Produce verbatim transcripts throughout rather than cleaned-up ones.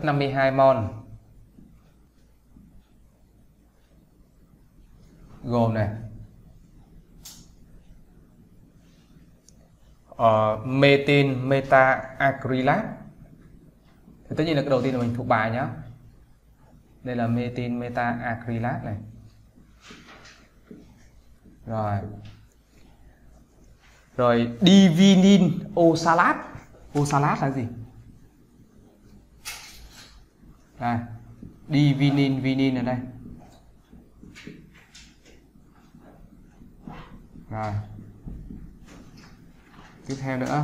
năm mươi hai mol gồm này uh, metin meta acrylat. Thì tất nhiên là cái đầu tiên là mình thuộc bài nhá. Đây là metin meta acrylat này. Rồi. Rồi divinil oxalat. Oxalat là gì? Đây. Divinil vinil ở đây. Rồi. Tiếp theo nữa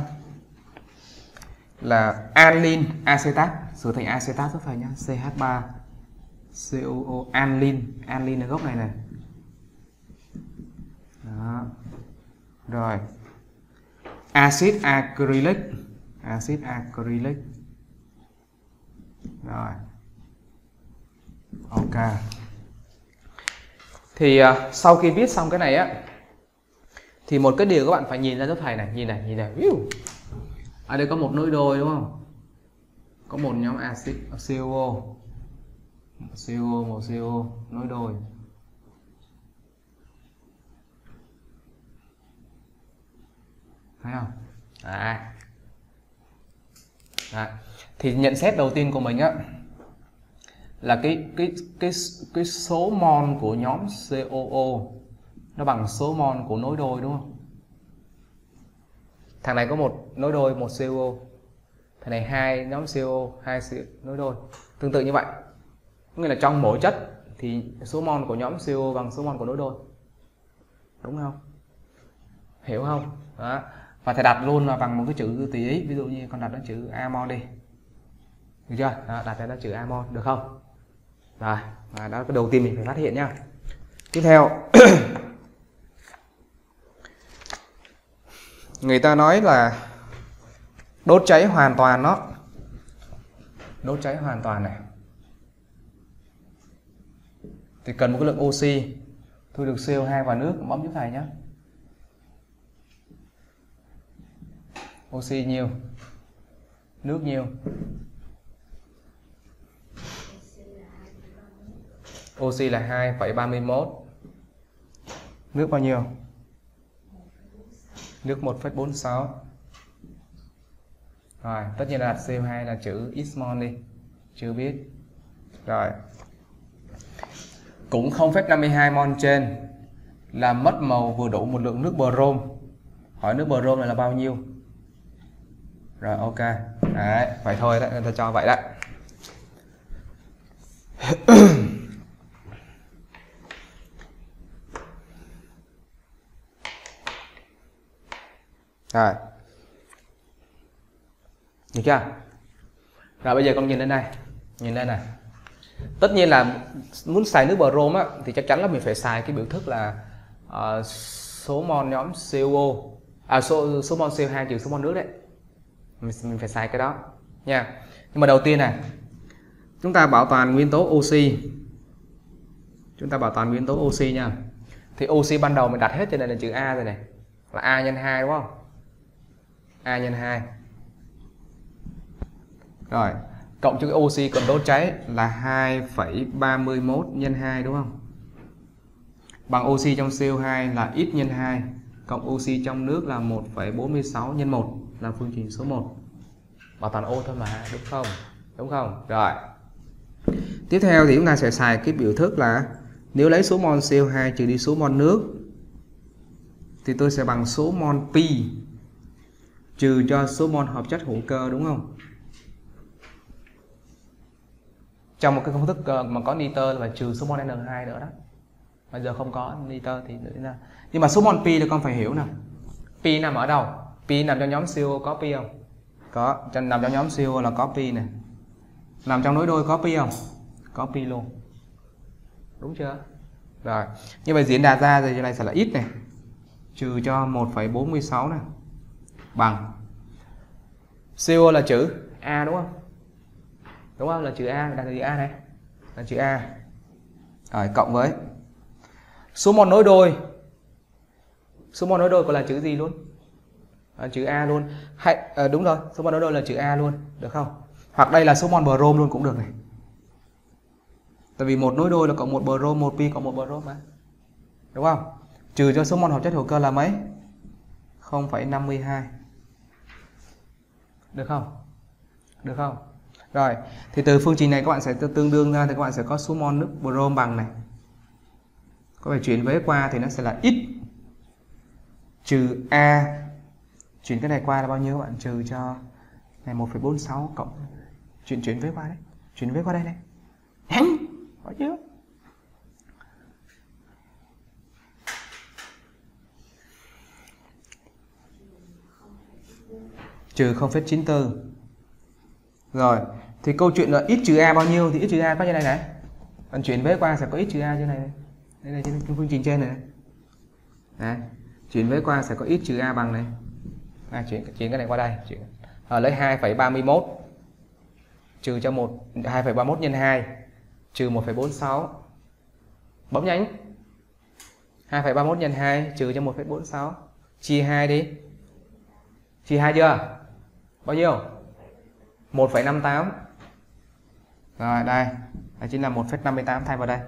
là anilin acetat, sửa thành acetat rất phải nhá, C H ba C O O, anilin, anilin là gốc này này. Đó. Rồi. Acid acrylic, acid acrylic. Rồi. Ok. Thì uh, sau khi viết xong cái này á, thì một cái điều các bạn phải nhìn ra giúp thầy này, nhìn này, nhìn này. Ở đây có một nối đôi đúng không? Có một nhóm acid C O O, C O O, một C O O nối đôi. Thấy không? Đấy. Đấy. Thì nhận xét đầu tiên của mình á là cái cái cái cái số mol của nhóm C O O nó bằng số mol của nối đôi đúng không? Thằng này có một nối đôi, một C O O. Thằng này hai nhóm C O O, hai nối đôi. Tương tự như vậy. Nghĩa là trong mỗi chất thì số mol của nhóm C O O bằng số mol của nối đôi. Đúng không? Hiểu không? Đó. Và thầy đặt luôn là bằng một cái chữ tùy ý, ví dụ như con đặt nó chữ amol đi. Được chưa? Đó, đặt nó chữ amol được không? Rồi, và đó cái đầu tiên mình phải phát hiện nhá. Tiếp theo người ta nói là đốt cháy hoàn toàn nó. Đốt cháy hoàn toàn này thì cần một cái lượng oxy. Thu được C O hai và nước, bấm giúp thầy nhé. Oxy nhiêu? Nước nhiêu? Oxy là hai phẩy ba mươi mốt. Nước bao nhiêu? Nước một phẩy bốn mươi sáu. Rồi, tất nhiên là đặt C O hai là chữ x mol đi. Chưa biết. Rồi. Cũng không phẩy năm mươi hai mol trên là mất màu vừa đủ một lượng nước brom. Hỏi nước brom này là bao nhiêu? Rồi, ok. Đấy, vậy thôi đấy, người ta cho vậy đấy. Rồi. Được chưa? Rồi bây giờ con nhìn lên đây. Nhìn lên này. Tất nhiên là muốn xài nước brom á thì chắc chắn là mình phải xài cái biểu thức là uh, số mol nhóm C O O, à số số mol C O hai trừ số mol nước đấy. Mình, mình phải xài cái đó nha. Nhưng mà đầu tiên này, chúng ta bảo toàn nguyên tố oxy. Chúng ta bảo toàn nguyên tố oxy nha. Thì oxy ban đầu mình đặt hết trên đây là chữ A rồi này. Là A nhân hai đúng không? A nhân hai. Rồi, cộng cho cái oxy còn đốt cháy là hai phẩy ba mươi mốt nhân hai đúng không? Bằng oxy trong C O hai là x nhân hai cộng oxy trong nước là một phẩy bốn mươi sáu nhân một là phương trình số một. Bảo toàn O thôi mà, đúng không? Đúng không? Rồi. Tiếp theo thì chúng ta sẽ xài cái biểu thức là nếu lấy số mol C O hai trừ đi số mol nước thì tôi sẽ bằng số mol pi trừ cho số mol hợp chất hữu cơ đúng không? Trong một cái công thức mà có nitơ là trừ số mol N hai nữa đó. Bây giờ không có nitơ thì nữa. Nhưng mà số mol pi là con phải hiểu nè. Pi nằm ở đâu? Pi nằm trong nhóm C O O có pi không? Có, nằm trong nhóm C O O là có pi này. Nằm trong nối đôi có pi không? Có pi luôn. Đúng chưa? Rồi, như vậy diễn đạt ra thì này sẽ là x này trừ cho một phẩy bốn mươi sáu này bằng C O là chữ A đúng không? Đúng không? Là chữ A, đặt là chữ A này. Là chữ A. Rồi, cộng với số mol nối đôi. Số mol nối đôi còn là chữ gì luôn? À, chữ A luôn. Hay à, đúng rồi, số mol nối đôi là chữ A luôn, được không? Hoặc đây là số mol brom luôn cũng được này. Tại vì một nối đôi là cộng một brom, một pi cộng một brom mà. Đúng không? Trừ cho số mol hợp chất hữu cơ là mấy? không phẩy năm mươi hai. Được không? Được không? Rồi, thì từ phương trình này các bạn sẽ tương đương ra thì các bạn sẽ có số mol nước brom bằng này. Có phải chuyển với qua thì nó sẽ là x trừ A. Chuyển cái này qua là bao nhiêu các bạn? Trừ cho này một phẩy bốn sáu cộng chuyển chuyển với qua đấy. Chuyển với qua đây này. Có chưa? Trừ không phẩy chín tư. Rồi, thì câu chuyện là x trừ A bao nhiêu thì x trừ A có như này này. Còn chuyển với qua sẽ có x trừ A như này. Đây là trên phương trình trên này. Đấy. Chuyển với qua sẽ có x trừ A bằng này. À, chuyển chuyển cái này qua đây, chuyển. À, lấy hai phẩy ba mươi mốt trừ cho một hai phẩy ba mươi mốt nhân hai trừ một phẩy bốn sáu. Bấm nhánh. hai phẩy ba mươi mốt nhân hai trừ cho một phẩy bốn sáu. Chia hai đi. Chia hai chưa? Bao nhiêu? một phẩy năm mươi tám. Rồi đây, đây chính là một phẩy năm mươi tám thay vào đây.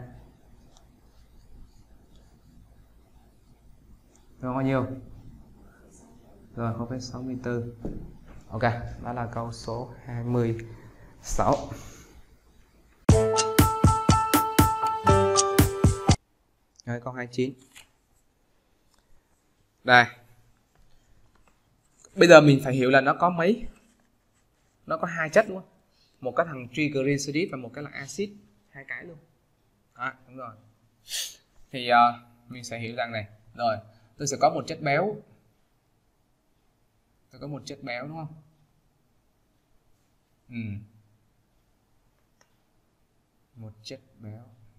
Rồi bao nhiêu? Rồi không phẩy sáu mươi tư. Ok, đó là câu số hai mươi sáu. Rồi câu hai mươi chín. Đây. Bây giờ mình phải hiểu là nó có mấy? Nó có hai chất đúng không? Một cái thằng triglycerid và một cái là axit, hai cái luôn. Đó, đúng rồi. Thì uh, mình sẽ hiểu rằng này, rồi, tôi sẽ có một chất béo. Tôi có một chất béo đúng không? Ừ. Một chất béo.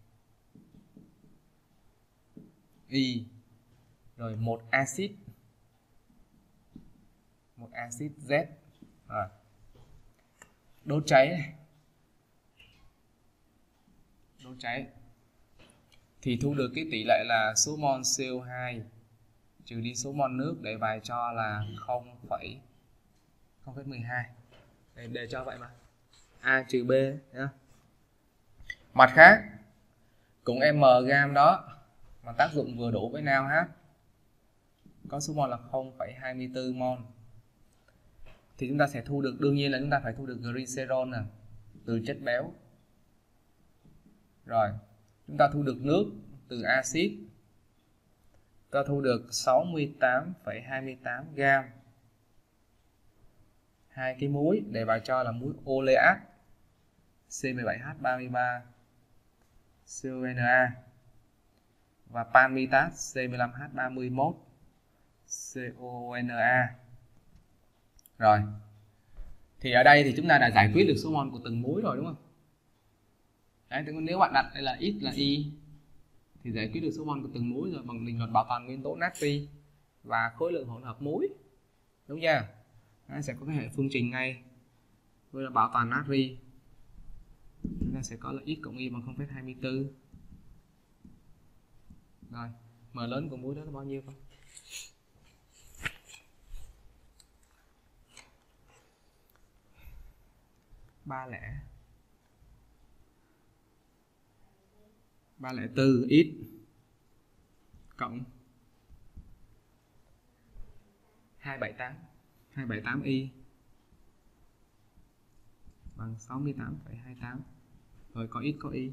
Y. Rồi một axit. Một axit Z. Rồi. Đốt cháy này. Đốt cháy. Thì thu được cái tỷ lệ là số mol xê o hai trừ đi số mol nước để bài cho là không phẩy mười hai. Để, để cho vậy mà. A trừ B nhá. Mặt khác, cũng M gam đó mà tác dụng vừa đủ với nào H. Có số mol là không phẩy hai mươi tư mol. Thì chúng ta sẽ thu được, đương nhiên là chúng ta phải thu được glycerol nè, từ chất béo. Rồi, chúng ta thu được nước từ axit. Ta thu được sáu mươi tám phẩy hai mươi tám gam. Hai cái muối để vào cho là muối oleat C mười bảy H ba mươi ba CONa và palmitat C mười lăm H ba mươi mốt CONa. Rồi. Thì ở đây thì chúng ta đã giải quyết được số mol của từng muối rồi đúng không? Đấy, nếu bạn đặt đây là X là Y thì giải quyết được số mol của từng muối rồi bằng định luật bảo toàn nguyên tố natri và khối lượng hỗn hợp muối. Đúng chưa? Đấy, sẽ có cái hệ phương trình ngay với là bảo toàn natri. Chúng ta sẽ có là X cộng Y bằng không phẩy hai mươi tư. Rồi, M lớn của muối đó là bao nhiêu không? ba lẻ ba lẻ tư x cộng hai bảy tám hai bảy tám y bằng sáu mươi tám phẩy hai tám. Rồi có x có y.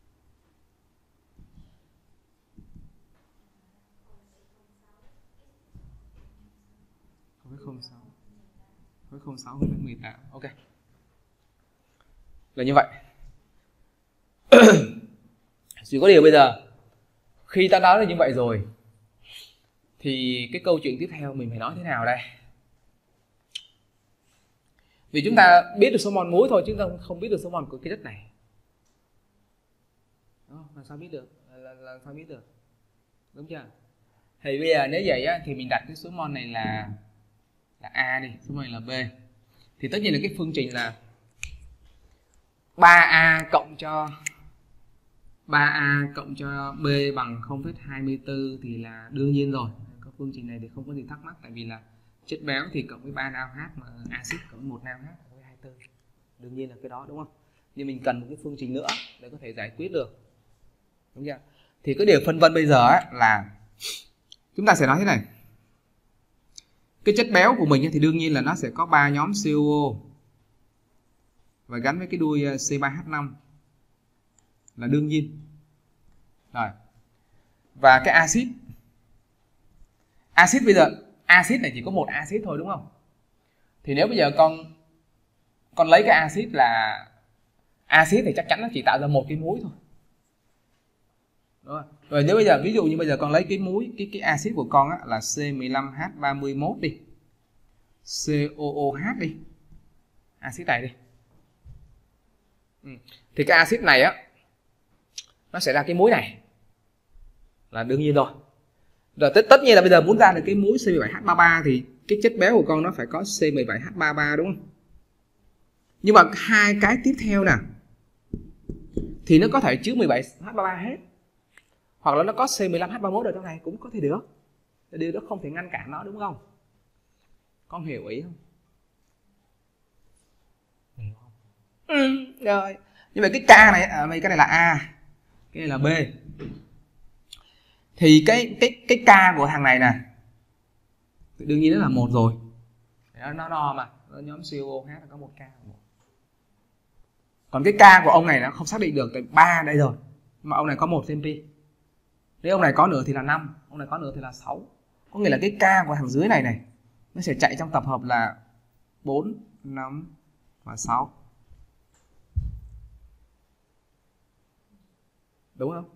không sáu không sáu mười tám. Ok. Là như vậy. Chỉ có điều bây giờ khi ta nói là như vậy rồi thì cái câu chuyện tiếp theo mình phải nói thế nào đây? Vì chúng ta biết được số mol muối thôi chứ không không biết được số mol của cái chất này. Đó, làm sao biết được? Là, làm sao biết được? Đúng chưa? Thì bây giờ nếu vậy á, thì mình đặt cái số mol này là là A đi, số mol này là B. Thì tất nhiên là cái phương trình là ba A cộng cho ba A cộng cho B bằng không phẩy hai mươi tư thì là đương nhiên rồi. Có phương trình này thì không có gì thắc mắc, tại vì là chất béo thì cộng với ba nao H mà axit cộng với một nao H với hai mươi tư. Đương nhiên là cái đó đúng không? Nhưng mình cần một cái phương trình nữa để có thể giải quyết được. Đúng chưa? Thì cái điều phân vân bây giờ ấy là chúng ta sẽ nói thế này. Cái chất béo của mình thì đương nhiên là nó sẽ có ba nhóm xê o ô và gắn với cái đuôi xê ba hát năm là đương nhiên. Rồi. Và cái axit. Axit bây giờ, axit này chỉ có một axit thôi đúng không? Thì nếu bây giờ con con lấy cái axit là axit thì chắc chắn nó chỉ tạo ra một cái muối thôi. Đúng không? Rồi nếu bây giờ ví dụ như bây giờ con lấy cái muối, cái cái axit của con á, là xê mười lăm H ba mươi mốt đi, xê o ô hát đi, axit này đi. Ừ. Thì cái axit này á nó sẽ ra cái muối này là đương nhiên rồi. Rồi tất, tất nhiên là bây giờ muốn ra được cái muối xê mười bảy H ba mươi ba thì cái chất béo của con nó phải có xê mười bảy H ba mươi ba đúng không? Nhưng mà hai cái tiếp theo nè thì nó có thể chứa mười bảy H ba mươi ba hết, hoặc là nó có xê mười lăm H ba mươi mốt ở trong này cũng có thể được. Điều đó không thể ngăn cản nó đúng không? Con hiểu ý không? Hiểu không? Ừ, rồi. Như vậy cái K này, à, cái này là A, cái này là B. Thì cái cái cái K của thằng này nè, đương nhiên nó là một rồi. Nó nó đo mà, nó nhóm xê o ô hát có một K. Còn cái K của ông này nó không xác định được, tại ba đây rồi. Mà ông này có một thêm pi. Nếu ông này có nữa thì là năm, ông này có nữa thì là sáu. Có nghĩa là cái K của thằng dưới này này nó sẽ chạy trong tập hợp là bốn, năm và sáu. Đúng không?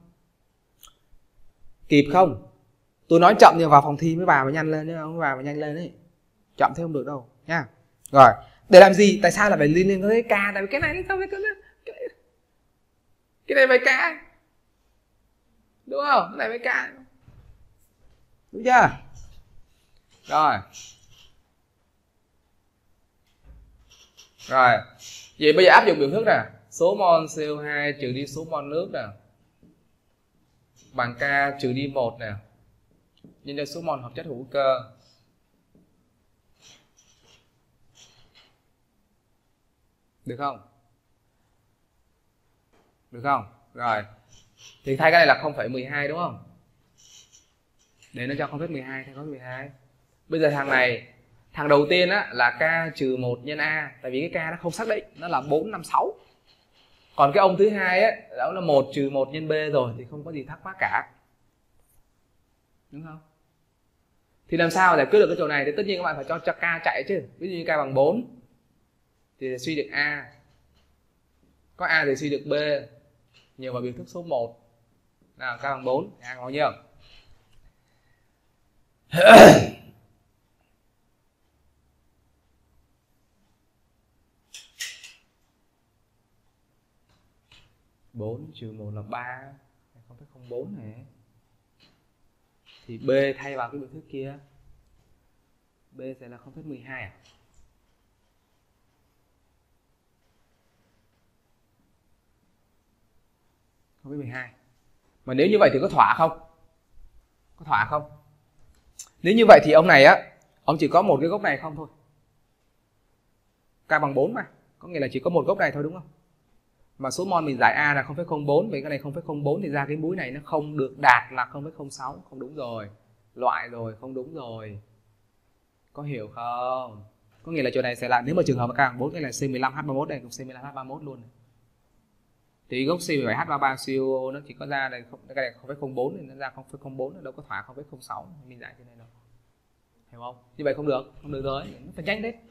Kịp không? Tôi nói chậm nhưng vào phòng thi mới vào và nhanh lên, không vào và nhanh lên đấy. Chậm thế không được đâu nha. Rồi, để làm gì? Tại sao là phải liên liên với cái K? Tại vì cái này sao với cái này? Cái này với K. Đúng không? Cái này với K. Đúng chưa? Rồi. Rồi. Vậy bây giờ áp dụng biểu thức nè. Số mol xê o hai trừ đi số mol nước nè, bằng K trừ đi một nè, nhân cho số mol hợp chất hữu cơ. Được không? Được không? Rồi. Thì thay cái này là không phẩy mười hai đúng không? Để nó cho không phẩy mười hai thay có mười hai. Bây giờ thằng này, thằng đầu tiên á là K trừ một nhân A, tại vì cái K nó không xác định, nó là bốn, năm, sáu. Còn cái ông thứ hai á, đó là một trừ một nhân B rồi thì không có gì thắc mắc cả. Đúng không? Thì làm sao giải quyết được cái chỗ này? Thì tất nhiên các bạn phải cho, cho K chạy chứ. Ví dụ như K bằng bốn thì suy được A. Có A thì suy được B. Nhiều vào biểu thức số một. Nào, K bằng bốn, A bao nhiêu? bốn trừ một là ba, không phẩy không bốn này. Thì B thay vào cái biểu thức kia, B sẽ là không phẩy mười hai à? không phẩy mười hai. Mà nếu như vậy thì có thỏa không? Có thỏa không? Nếu như vậy thì ông này á, ông chỉ có một cái gốc này không thôi. K bằng bốn mà, có nghĩa là chỉ có một gốc này thôi đúng không? Mà số mol mình giải A là không phẩy không bốn, vậy cái này không phẩy không bốn thì ra cái muối này nó không được đạt là không phẩy không sáu, không đúng rồi. Loại rồi, không đúng rồi. Có hiểu không? Có nghĩa là chỗ này sẽ là, nếu mà trường hợp K bằng bốn, cái là xê mười lăm H ba mươi mốt đây, cũng xê mười lăm H ba mươi mốt luôn này. Thì gốc xê mười bảy H ba mươi ba xê o ô nó chỉ có ra đây, cái này không phẩy không bốn thì nó ra không phẩy không bốn, nó đâu có thỏa không phẩy không sáu, mình giải trên này đâu. Hiểu không? Như vậy không được, không được rồi, nó phải nhanh đấy.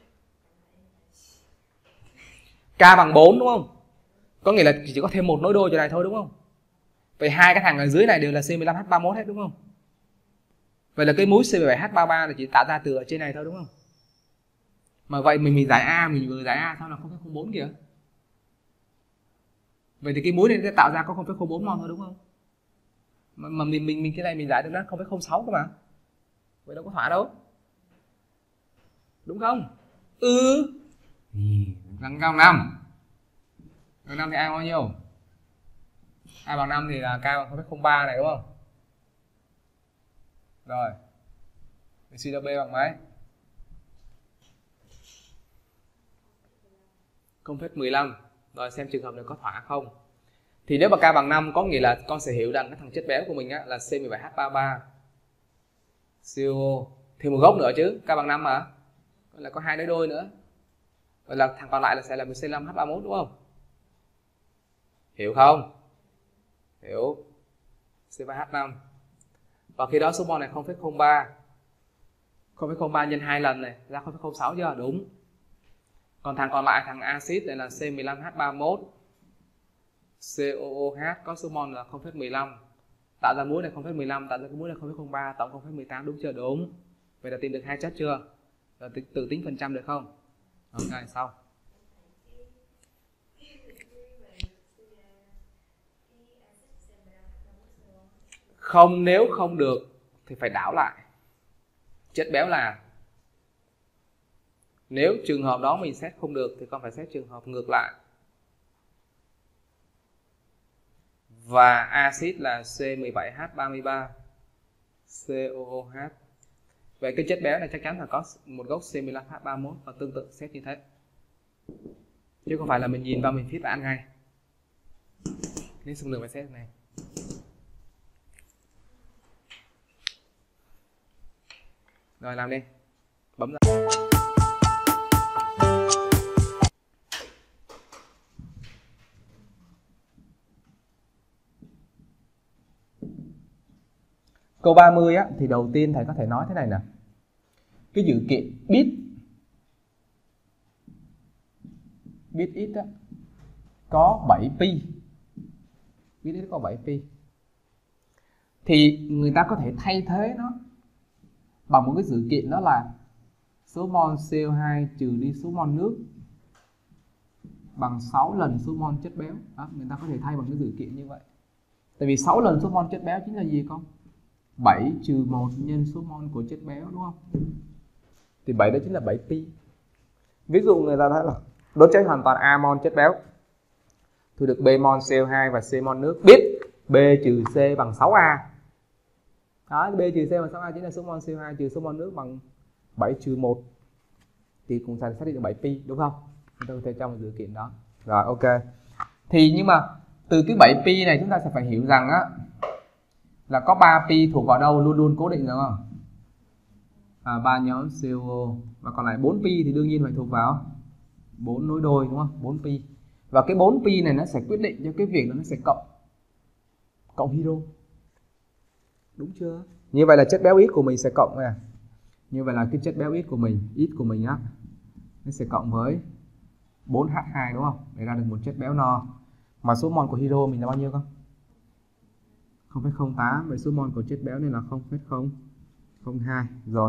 K bằng bốn đúng không? Có nghĩa là chỉ có thêm một nối đôi chỗ này thôi đúng không? Vậy hai cái thằng ở dưới này đều là xê mười lăm H ba mươi mốt hết đúng không? Vậy là cái muối xê mười bảy H ba mươi ba là chỉ tạo ra từ ở trên này thôi đúng không? Mà vậy mình mình giải A, mình vừa giải A sao là không phẩy không bốn kìa? Vậy thì cái muối này sẽ tạo ra có không phẩy không bốn mol thôi đúng không? Mà, mà mình mình mình cái này mình giải được nó không phẩy không sáu cơ mà. Vậy đâu có thỏa đâu. Đúng không? Ừ. Găng cao năm. Bằng năm thì A bao nhiêu? A bằng năm thì là K bằng không phẩy không ba này đúng không? Rồi. Thì suy ra B bằng mấy? không phẩy mười lăm. Rồi xem trường hợp này có thỏa không. Thì nếu mà K bằng năm có nghĩa là con sẽ hiểu rằng cái thằng chất béo của mình á, là C mười bảy H ba mươi ba C O O thêm một gốc nữa chứ, K bằng năm mà. Là có hai nối đôi nữa. Vậy là thằng còn lại là sẽ là C năm H ba mươi mốt đúng không? Hiểu không? Hiểu. C ba H năm. Và khi đó số mol này không phẩy không ba. không phẩy không ba nhân hai lần này ra không phẩy không sáu chưa? Đúng. Còn thằng còn lại thằng axit này là C mười lăm H ba mươi mốt C O O H có số mol là không phẩy mười lăm. Tạo ra muối này không phẩy mười lăm, tạo ra cái muối này không phẩy không ba, tổng không phẩy mười tám đúng chưa? Đúng. Vậy là tìm được hai chất chưa? Rồi tự, tự tính phần trăm được không? Ok, xong. Không, nếu không được thì phải đảo lại. Chất béo là nếu trường hợp đó mình xét không được thì con phải xét trường hợp ngược lại. Và axit là C mười bảy H ba mươi ba C O O H. Vậy cái chất béo này chắc chắn là có một gốc C mười lăm H ba mươi mốt và tương tự xét như thế. Chứ không phải là mình nhìn vào mình viết và ăn ngay. Nên xung lượng phải xét này. Rồi làm đi. Bấm ra. Câu ba mươi á, thì đầu tiên thầy có thể nói thế này nè. Cái dữ kiện bit bit x á, có bảy pi. Bit x có bảy pi. Thì người ta có thể thay thế nó bằng một cái dữ kiện, đó là số mol C O hai trừ đi số mol nước bằng sáu lần số mol chất béo. Đó, người ta có thể thay bằng cái dữ kiện như vậy. Tại vì sáu lần số mol chất béo chính là gì con? bảy trừ một nhân số mol của chất béo đúng không? Thì bảy đó chính là bảy pi. Ví dụ người ta thấy là đốt cháy hoàn toàn A mol chất béo, thu được B mol C O hai và C mol nước, biết B trừ C bằng sáu A. Đó, B trừ C bằng sáu A chính là số mol C O hai trừ số mol nước bằng bảy trừ một. Thì cũng sẽ xác định được bảy pi đúng không? Chúng ta có thể trong một dữ kiện đó. Rồi ok. Thì nhưng mà từ cái bảy pi này chúng ta sẽ phải hiểu rằng á, là có ba pi thuộc vào đâu luôn luôn cố định đúng không? À, ba nhóm C O O, và còn lại bốn pi thì đương nhiên phải thuộc vào bốn nối đôi đúng không? bốn pi. Và cái bốn pi này nó sẽ quyết định cho cái việc nó sẽ cộng cộng hydro. Đúng chưa? Như vậy là chất béo X của mình sẽ cộng nè. Như vậy là cái chất béo X của mình, X của mình á, nó sẽ cộng với bốn H hai đúng không? Để ra được một chất béo no. Mà số mol của hydro mình là bao nhiêu con? không phẩy không tám. Vậy số mol của chất béo này là không phẩy không không hai. Rồi.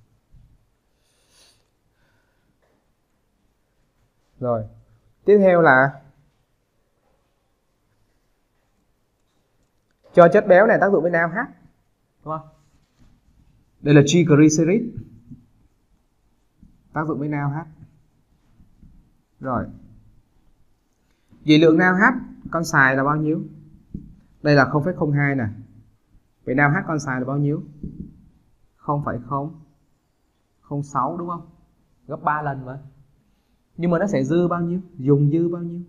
Rồi. Tiếp theo là cho chất béo này tác dụng với nào H, đúng không? Đây là triglycerid tác dụng với nào H. Rồi. Vậy lượng nào H con xài là bao nhiêu? Đây là không phẩy không hai nè. Vậy nào H con xài là bao nhiêu? không phẩy không không sáu đúng không? Gấp ba lần mà. Nhưng mà nó sẽ dư bao nhiêu? Dùng dư bao nhiêu?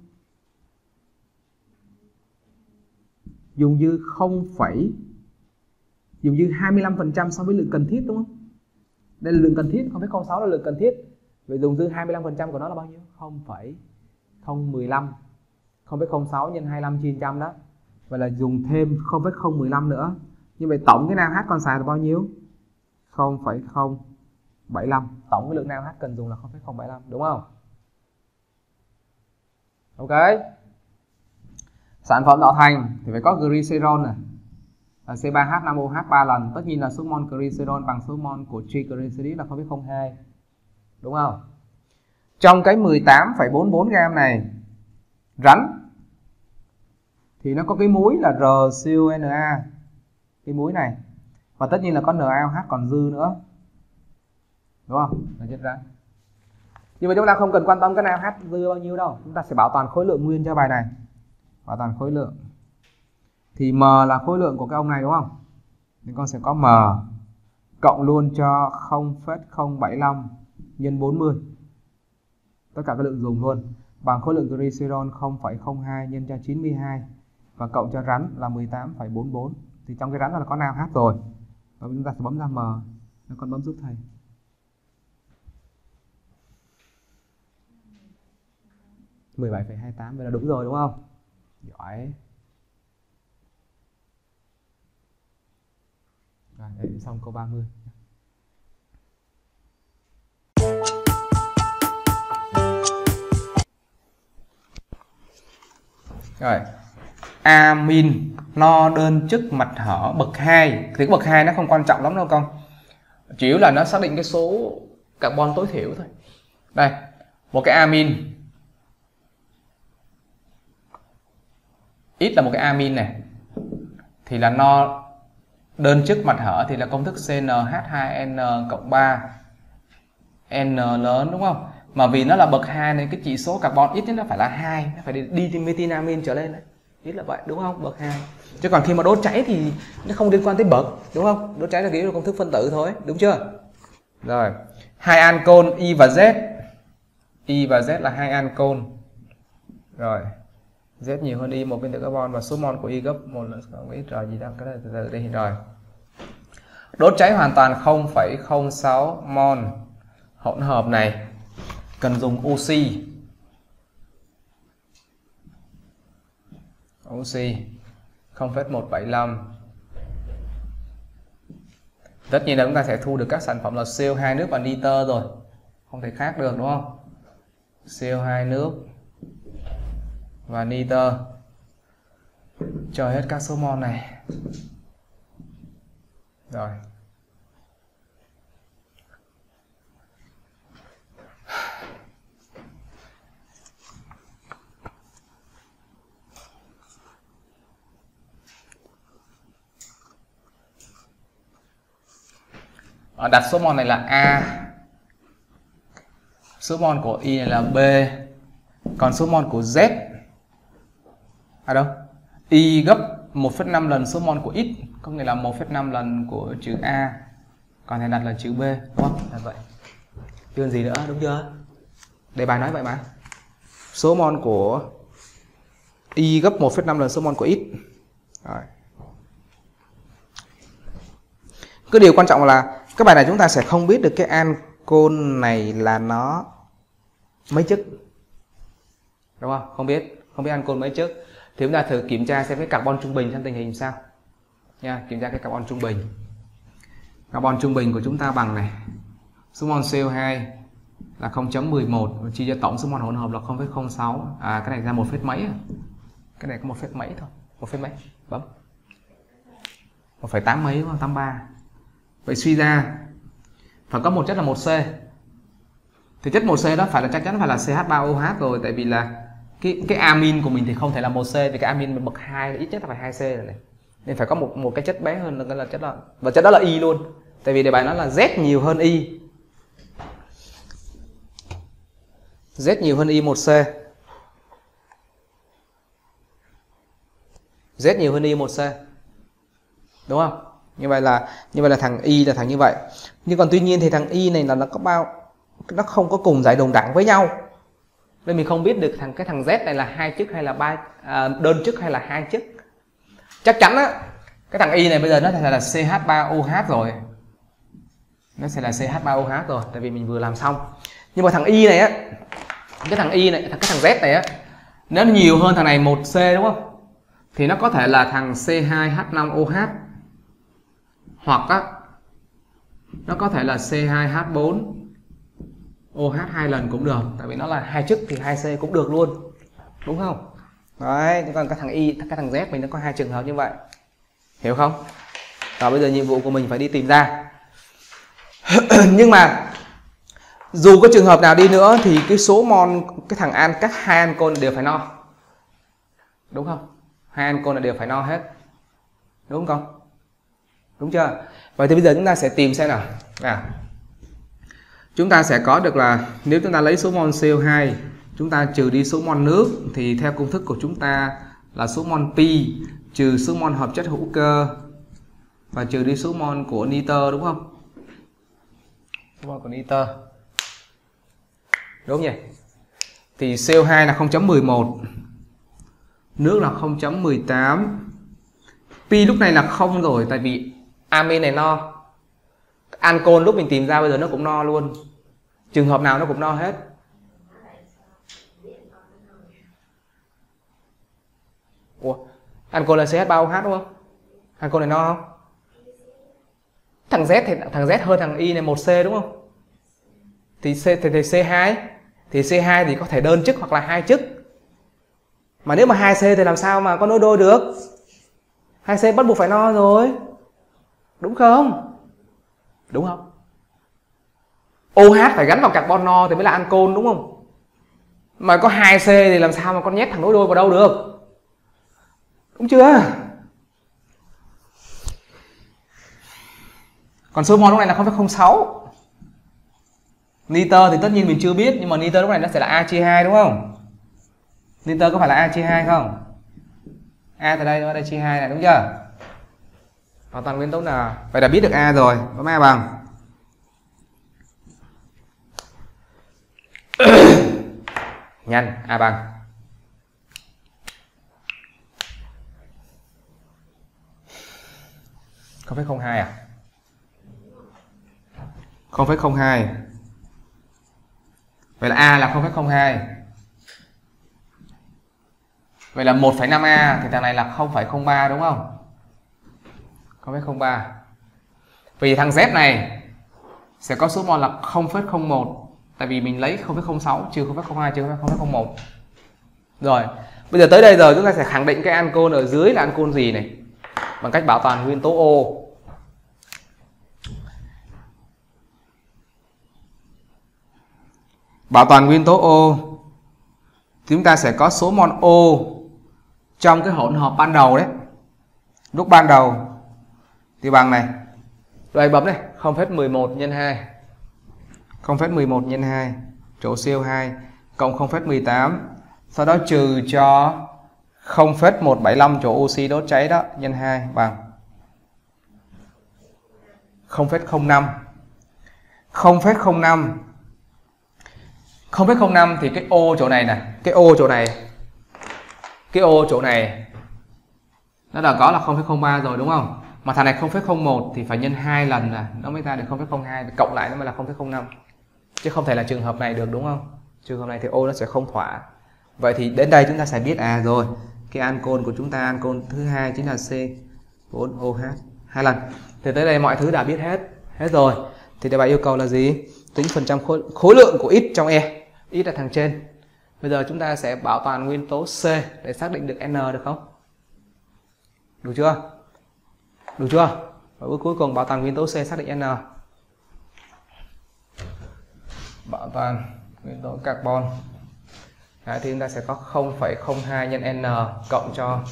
Dùng dư không phẩy dùng dư hai mươi lăm phần trăm so với lượng cần thiết đúng không? Đây là lượng cần thiết, không phẩy không sáu là lượng cần thiết. Vậy dùng dư hai mươi lăm phần trăm của nó là bao nhiêu? không phẩy không một lăm. không phẩy không sáu nhân hai mươi lăm chia một trăm đó. Vậy là dùng thêm không phẩy không một lăm nữa. Như vậy tổng cái nam H còn xài là bao nhiêu? không phẩy không bảy lăm. Tổng cái lượng nam H cần dùng là không phẩy không bảy lăm đúng không? Ok. Sản phẩm tạo thành thì phải có glycerol này, là C ba H năm O H ba lần. Tất nhiên là số mol glycerol bằng số mol của triglycerid là không phẩy không hai. Đúng không? Trong cái mười tám phẩy bốn mươi bốn gam này rắn thì nó có cái muối là RCONa, cái muối này. Và tất nhiên là có NaOH còn dư nữa. Đúng không? Là chất rắn. Nhưng mà chúng ta không cần quan tâm cái NaOH dư bao nhiêu đâu. Chúng ta sẽ bảo toàn khối lượng nguyên cho bài này. Bảo toàn khối lượng. Thì M là khối lượng của cái ông này đúng không? Thì con sẽ có M cộng luôn cho không phẩy không bảy lăm nhân bốn mươi. Tất cả các lượng dùng luôn. bằng khối lượng glycerol không phẩy không hai nhân cho chín mươi hai và cộng cho rắn là mười tám phẩy bốn bốn. Thì trong cái rắn là có nam H rồi. Và chúng ta sẽ bấm ra M. Nó con bấm giúp thầy. mười bảy phẩy hai tám, vậy là đúng rồi đúng không? Giỏi. Rồi, đây xong câu ba mươi. Rồi. Amin no đơn chức mạch hở bậc hai. Thì bậc hai nó không quan trọng lắm đâu con. Chủ yếu là nó xác định cái số carbon tối thiểu thôi. Đây, một cái amin. Ít là một cái amin này. Thì là no đơn chức mạch hở thì là công thức C N H hai N cộng ba. N lớn đúng không? Mà vì nó là bậc hai nên cái chỉ số carbon ít nhất nó phải là hai, nó phải đi methylamin trở lên đấy. Ít là vậy đúng không? Bậc hai. Chứ còn khi mà đốt cháy thì nó không liên quan tới bậc, đúng không? Đốt cháy là cái công thức phân tử thôi, đúng chưa? Rồi, hai ancol Y và Z. Y và Z là hai ancol. Rồi. Z nhiều hơn Y một viên tử carbon và số mol của Y gấp một lần không ít rồi gì đâu, cái này từ từ đây rồi. Đốt cháy hoàn toàn không phẩy không sáu mol. Hỗn hợp này cần dùng oxy. Oxy không phẩy một bảy lăm. Tất nhiên là chúng ta sẽ thu được các sản phẩm là C O hai nước và nitơ rồi. Không thể khác được đúng không? C O hai nước và nitơ. Cho hết các số mol này. Rồi. Đặt số mol này là A. Số mol của Y này là B. Còn số mol của Z à đâu? Y gấp một phẩy năm lần số mol của X, có nghĩa là một phẩy năm lần của chữ A. Còn này đặt là chữ B, đúng không? Là vậy. Chứ gì nữa, đúng chưa? Đề bài nói vậy mà. Số mol của Y gấp một phẩy năm lần số mol của X. Rồi. Cái điều quan trọng là cái bài này chúng ta sẽ không biết được cái ancol này là nó mấy chức, đúng không? Không biết, không biết ancol mấy chức. Thì chúng ta thử kiểm tra xem cái carbon trung bình xem tình hình sao nha. Kiểm tra cái carbon trung bình. Carbon trung bình của chúng ta bằng này, số mol C O hai là không phẩy mười một và chia cho tổng số mol hỗn hợp là không phẩy không sáu. À cái này ra một phẩy mấy à? Cái này có một phẩy mấy thôi, một phẩy mấy. Bấm. một phẩy tám mấy đúng không? tám mươi ba. Vậy suy ra phải có một chất là một C. Thì chất một C đó phải là chắc chắn phải là C H ba O H rồi, tại vì là cái cái amin của mình thì không thể là một C, vì cái amin bậc hai ít nhất là phải hai C rồi này. Nên phải có một một cái chất bé hơn là chất đó. Và chất đó là Y luôn. Tại vì đề bài nó là Z nhiều hơn Y. Z nhiều hơn Y một C. Z nhiều hơn Y một C. Đúng không? Như vậy là như vậy là thằng Y là thằng như vậy. Nhưng còn tuy nhiên thì thằng Y này là nó có bao nó không có cùng giải đồng đẳng với nhau. Nên mình không biết được thằng cái thằng Z này là hai chức hay là ba à, đơn chức hay là hai chức. Chắc chắn á cái thằng Y này bây giờ nó sẽ là C H ba O H rồi. Nó sẽ là C H ba O H rồi, tại vì mình vừa làm xong. Nhưng mà thằng Y này á, cái thằng Y này, cái thằng Z này á, nó nhiều hơn thằng này một C đúng không? Thì nó có thể là thằng C hai H năm O H. Hoặc á nó có thể là C hai H bốn O H hai lần cũng được, tại vì nó là hai chức thì hai C cũng được luôn, đúng không? Đấy, còn cái thằng Y, cái thằng Z mình nó có hai trường hợp như vậy, hiểu không? Và bây giờ nhiệm vụ của mình phải đi tìm ra. Nhưng mà dù có trường hợp nào đi nữa thì cái số mol cái thằng an các hai ancol đều phải no, đúng không? Hai ancol đều phải no hết, đúng không? Đúng chưa? Vậy thì bây giờ chúng ta sẽ tìm xem nào. À, chúng ta sẽ có được là nếu chúng ta lấy số mol C O hai, chúng ta trừ đi số mol nước thì theo công thức của chúng ta là số mol pi trừ số mol hợp chất hữu cơ và trừ đi số mol của nitơ, đúng không? Số mol của nitơ. Đúng nhỉ? Thì thì xê o hai là không chấm mười một, nước là không chấm mười tám, pi lúc này là không rồi, tại vì amin này no, ancol lúc mình tìm ra bây giờ nó cũng no luôn, trường hợp nào nó cũng no hết. Ủa, ancol là xê hát ba o hát đúng không? Ancol này no không? Thằng Z thì thằng Z hơn thằng Y này một C đúng không? Thì C thì, thì xê hai, thì xê hai thì có thể đơn chức hoặc là hai chức. Mà nếu mà hai C thì làm sao mà có nối đôi được? hai C bắt buộc phải no rồi. Đúng không? Đúng không? ô hát phải gắn vào carbon no thì mới là ancol đúng không? Mà có hai C thì làm sao mà con nhét thằng nối đôi vào đâu được? Đúng chưa? Còn số mol lúc này là không phẩy không sáu. Nitơ thì tất nhiên mình chưa biết, nhưng mà nitơ lúc này nó sẽ là A chia hai đúng không? Nitơ có phải là A chia hai không? A từ đây nó đây chia hai này đúng chưa? Bảo toàn nguyên tố nào? Vậy là biết được A rồi, bấm A bằng. Nhanh, A bằng. không phẩy không hai à? không phẩy không hai. Vậy là A là không phẩy không hai. Vậy là một phẩy năm A thì thằng này là không phẩy không ba đúng không? không phẩy không ba. Vì thằng Z này sẽ có số mol là không phẩy không một, tại vì mình lấy không phẩy không sáu trừ không phẩy không hai trừ không phẩy không một. Rồi, bây giờ tới đây rồi chúng ta sẽ khẳng định cái ancol ở dưới là ancol gì này bằng cách bảo toàn nguyên tố O. Bảo toàn nguyên tố O thì chúng ta sẽ có số mol O trong cái hỗn hợp ban đầu đấy, lúc ban đầu thì bằng này. Rồi bấm này, không phẩy mười một nhân hai, không phẩy mười một nhân hai chỗ xê o hai cộng không phẩy mười tám, sau đó trừ cho không phẩy một bảy lăm chỗ oxy đốt cháy đó nhân hai bằng không phẩy không năm. không phẩy không năm. không phẩy không năm thì cái O chỗ này nè, cái O chỗ này, cái O chỗ này nó đã có là không phẩy không ba rồi đúng không? Mà thằng này không phẩy không một thì phải nhân hai lần là nó mới ra được không phẩy không hai, cộng lại nó mới là không phẩy không năm. Chứ không thể là trường hợp này được đúng không? Trường hợp này thì O nó sẽ không thỏa. Vậy thì đến đây chúng ta sẽ biết à rồi, cái ancol của chúng ta, ancol thứ hai chính là C bốn O H hai lần. Thì tới đây mọi thứ đã biết hết, hết rồi. Thì đề bài yêu cầu là gì? Tính phần trăm khối, khối lượng của X trong E. X là thằng trên. Bây giờ chúng ta sẽ bảo toàn nguyên tố C để xác định được N được không? Được chưa? Được chưa? Và bước cuối cùng bảo toàn nguyên tố C xác định N. Bảo toàn nguyên tố carbon. Đấy, thì chúng ta sẽ có không phẩy không hai nhân N cộng cho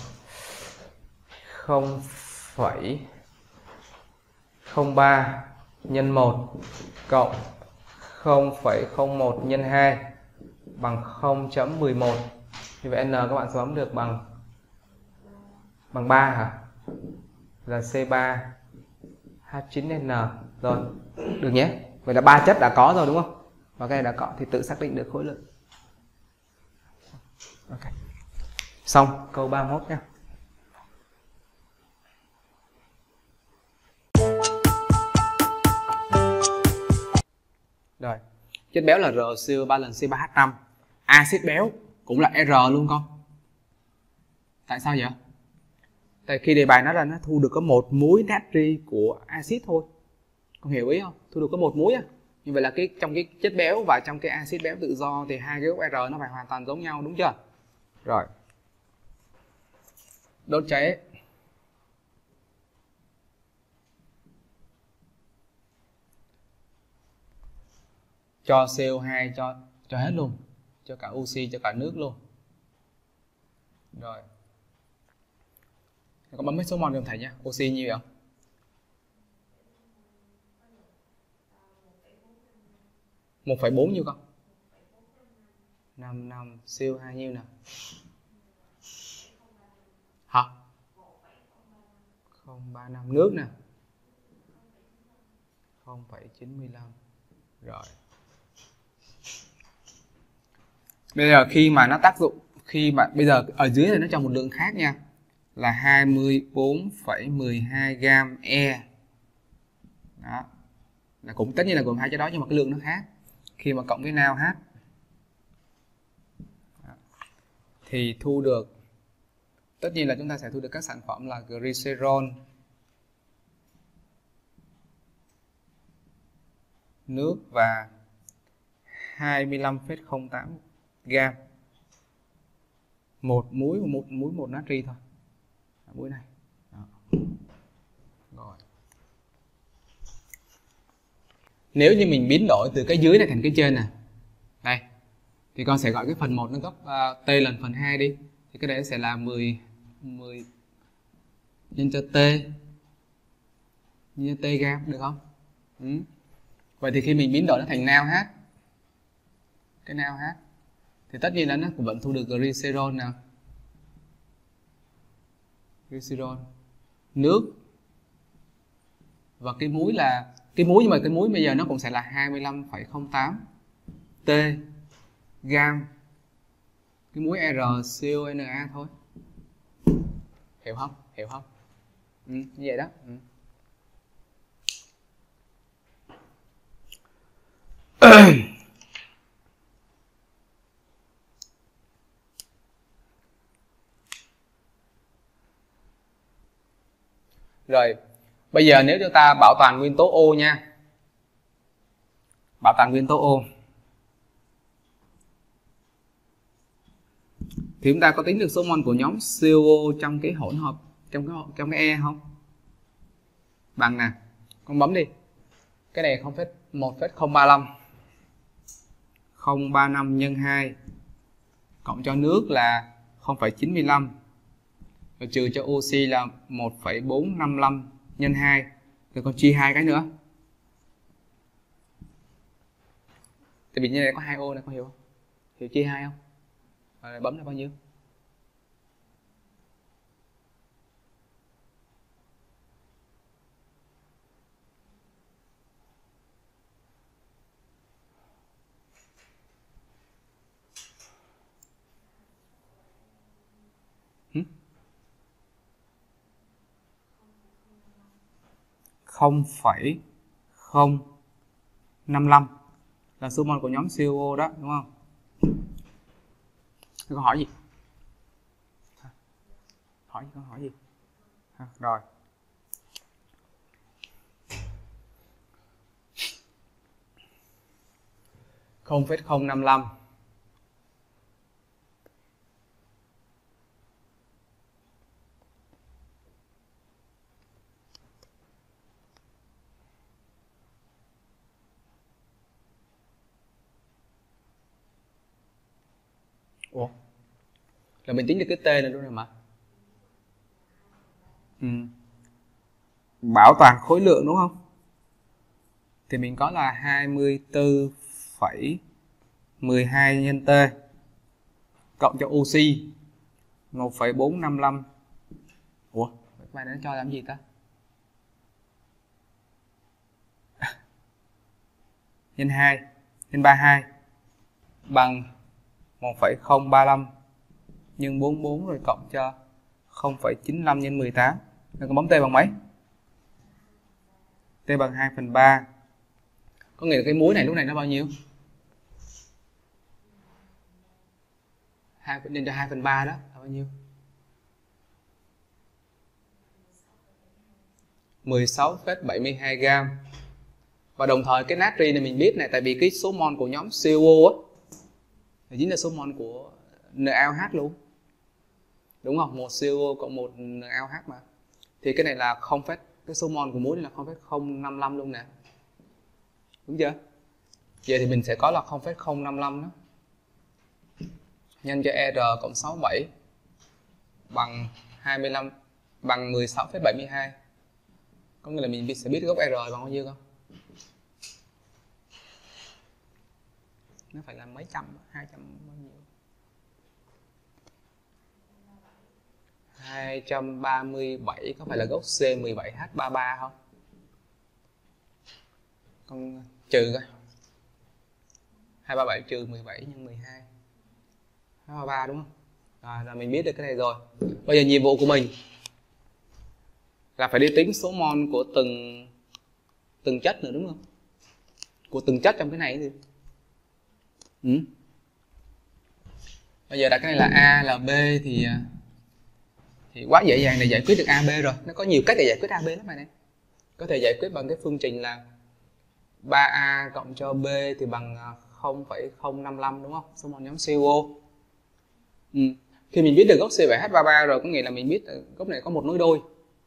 không phẩy không ba nhân một cộng không phẩy không một nhân hai bằng không phẩy mười một. Như vậy N các bạn sẽ bấm được bằng bằng ba hả? Là C ba H chín N. Rồi, được nhé. Vậy là ba chất đã có rồi đúng không? Và cái này đã có thì tự xác định được khối lượng. Okay. Xong câu ba mươi mốt nhé. Rồi, chất béo là RCO ba lần C ba H năm. Axit béo cũng là R luôn con. Tại sao vậy? Tại khi đề bài nó là nó thu được có một muối natri của axit thôi. Con hiểu ý không? Thu được có một muối à. Như vậy là cái trong cái chất béo và trong cái axit béo tự do thì hai cái gốc R nó phải hoàn toàn giống nhau đúng chưa? Rồi. Đốt cháy. Cho C O hai cho cho hết luôn, cho cả oxy, cho cả nước luôn. Rồi. Con bấm mấy số mol cho thầy nha. Oxy nhiêu vậy? một phẩy bốn nhiêu con? năm năm. C O hai nhiêu nè? Hả? không ba năm. Nước nè? không phẩy chín mươi lăm. Rồi. Bây giờ khi mà nó tác dụng, khi mà bây giờ ở dưới này nó cho một lượng khác nha, là hai mươi bốn phẩy mười hai gam E. Đó. Là cũng tất nhiên là gồm hai cái đó nhưng mà cái lượng nó khác. Khi mà cộng với nào H thì thu được, tất nhiên là chúng ta sẽ thu được các sản phẩm là glycerol, nước và hai mươi lăm phẩy không tám gam một muối một muối một natri thôi, muối này. Đó. Rồi. Nếu như mình biến đổi từ cái dưới này thành cái trên này, đây thì con sẽ gọi cái phần một nó gấp uh, t lần phần hai đi, thì cái đấy sẽ là mười mười nhân cho t nhân cho t gam, được không? Ừ. Vậy thì khi mình biến đổi nó thành nào H, cái nào H thì tất nhiên là nó cũng vẫn thu được glycerol nào, glycerol, nước và cái muối là cái muối, nhưng mà cái muối bây giờ nó cũng sẽ là hai mươi lăm phẩy không tám t gam cái muối RCONa thôi. Hiểu không? Hiểu không? Ừ, như vậy đó. Ừ. Rồi, bây giờ nếu chúng ta bảo toàn nguyên tố O nha. Bảo toàn nguyên tố O thì chúng ta có tính được số mol của nhóm xê o ô trong cái hỗn hợp, trong cái trong cái E không? Bằng nè, con bấm đi. Cái này không phẩy một phẩy không ba lăm không ba năm nhân hai cộng cho nước là không phẩy chín mươi lăm rồi trừ cho oxy là một phẩy bốn năm lăm nhân hai, rồi con chia hai cái nữa. Tại vì như này có hai O này, con hiểu không? Hiểu chia hai không? Rồi bấm là bao nhiêu? không phẩy không năm lăm là số mol của nhóm xê o ô đó, đúng không? Câu hỏi gì? Hỏi câu hỏi gì? À, rồi. không phẩy không năm lăm Ủa? Là mình tính được cái T này luôn rồi mà. Ừ. Bảo toàn khối lượng đúng không? Thì mình có là hai mươi tư phẩy mười hai nhân T cộng cho oxy một phẩy bốn năm lăm. Ủa? Các bạn nó cho làm gì ta? Nhân hai nhân ba mươi hai bằng một phẩy không ba lăm nhân bốn mươi bốn rồi cộng cho không phẩy chín lăm nhân mười tám. Rồi con bấm T bằng mấy? T bằng hai phần ba. Có nghĩa là cái muối này lúc này nó bao nhiêu? hai nhân cho hai phần ba đó là bao nhiêu? mười sáu phẩy bảy mươi hai gam. Và đồng thời cái natri này mình biết này, tại vì cái số mol của nhóm xê o ô á thì chính là số mol của NaOH luôn. Đúng không? Một xê o ô cộng một NaOH mà. Thì cái này là không phẩy, cái số mol của muối này là không phẩy không năm lăm luôn nè. Đúng chưa? Vậy thì mình sẽ có là không phẩy không năm lăm đó nhân cho R cộng sáu mươi bảy bằng hai mươi lăm bằng mười sáu phẩy bảy mươi hai. Có nghĩa là mình sẽ biết gốc R bằng bao nhiêu không? Nó phải là mấy trăm, hai trăm bao nhiêu? hai trăm ba mươi bảy có phải là gốc C mười bảy H ba mươi ba không? Con trừ coi. hai trăm ba mươi bảy trừ mười bảy nhân mười hai. ba ba đúng không? Rồi, là mình biết được cái này rồi. Bây giờ nhiệm vụ của mình là phải đi tính số mol của từng từng chất nữa đúng không? Của từng chất trong cái này gì? Ừ. Bây giờ đặt cái này là A là B thì thì quá dễ dàng để giải quyết được a bê rồi. Nó có nhiều cách để giải quyết a bê lắm này này. Có thể giải quyết bằng cái phương trình là ba a cộng cho B thì bằng không phẩy không năm lăm đúng không? Số mol nhóm xê o. Ừ. Khi mình biết được gốc C bảy H ba ba rồi có nghĩa là mình biết gốc này có một nối đôi.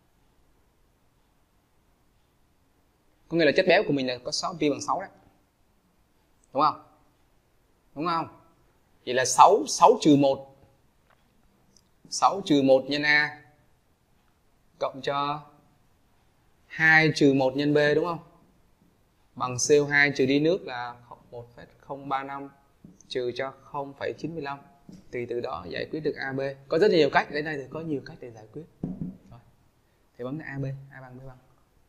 Có nghĩa là chất béo của mình là có sáu pi bằng sáu đấy. Đúng không? Đúng không? Vậy là sáu, sáu trừ một. sáu trừ một nhân A cộng cho hai trừ một nhân B đúng không? Bằng xê o hai trừ đi nước là một phẩy không ba năm trừ cho không phẩy chín lăm. Thì từ đó giải quyết được a bê. Có rất nhiều cách, đến đây thì có nhiều cách để giải quyết. Rồi. Thì bấm a bê, A bằng B bằng.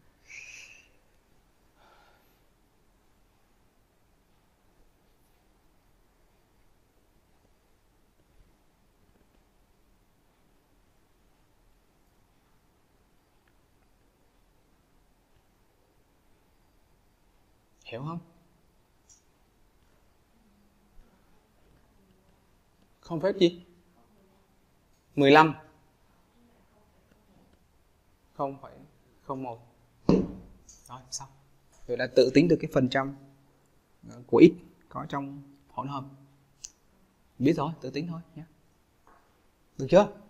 Hiểu không? Không phép gì? mười lăm. không phẩy không một. Rồi, xong. Rồi đã tự tính được cái phần trăm của x có trong hỗn hợp. Biết rồi, tự tính thôi nhé. Được chưa?